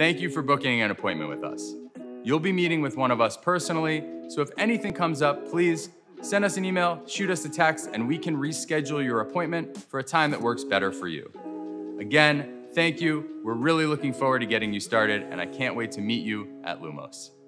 Thank you for booking an appointment with us. You'll be meeting with one of us personally, so if anything comes up, please send us an email, shoot us a text, and we can reschedule your appointment for a time that works better for you. Again, thank you. We're really looking forward to getting you started, and I can't wait to meet you at Lumos.